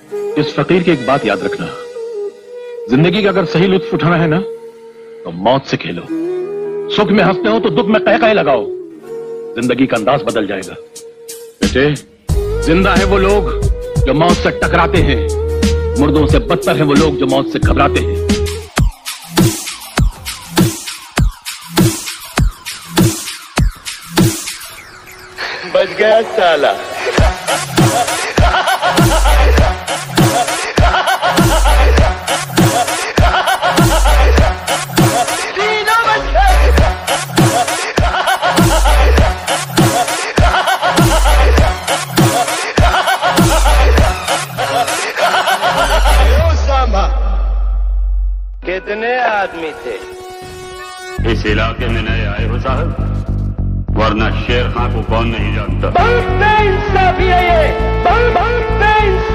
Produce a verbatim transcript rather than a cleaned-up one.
इस फकीर की एक बात याद रखना, जिंदगी का अगर सही लुत्फ उठाना है ना तो मौत से खेलो। सुख में हंसते हो तो दुख में कह कह लगाओ, जिंदगी का अंदाज बदल जाएगा। बेटे, जिंदा है वो लोग जो मौत से टकराते हैं, मुर्दों से बदतर है वो लोग जो मौत से घबराते हैं। बच गया साला। कितने आदमी थे? इस इलाके में नए आए हो साहब, वरना शेर खां को कौन नहीं जानता। बहुत बेइंसाफी है ये, बहुत बहुत बेइंसाफी।